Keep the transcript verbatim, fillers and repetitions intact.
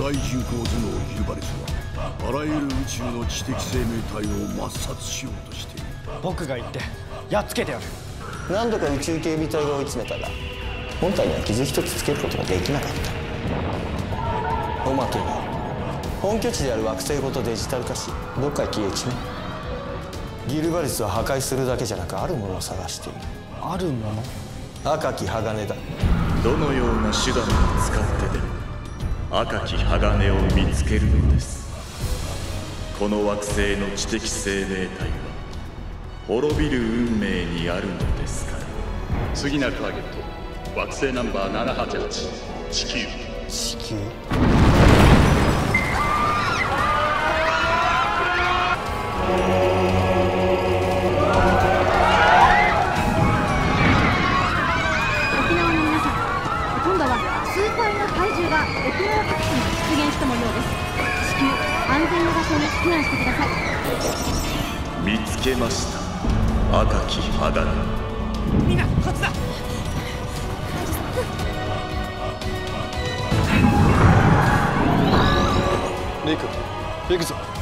大人工頭脳ギルバレスはあらゆる宇宙の知的生命体を抹殺しようとしている。 僕が行ってやっつけてやる。 何度か宇宙警備隊が追い詰めたが本体には傷一つつけることができなかった。おまけに本拠地である惑星ごとデジタル化しどっかへ消えちまう。ギルバリスは破壊するだけじゃなくあるものを探している。 あるもの？ 赤き鋼だ。 どのような手段を使ってでも赤き鋼を見つけるのです。この惑星の知的生命体は滅びる運命にあるのですから。 次なるターゲット、惑星ナンバーななはちはち、地球。 地球？ 数体の怪獣が沖縄各地に出現した模様です。至急安全な場所に避難してください。 見つけました、赤き鋼。 みんなこっちだ。 リク、行くぞ。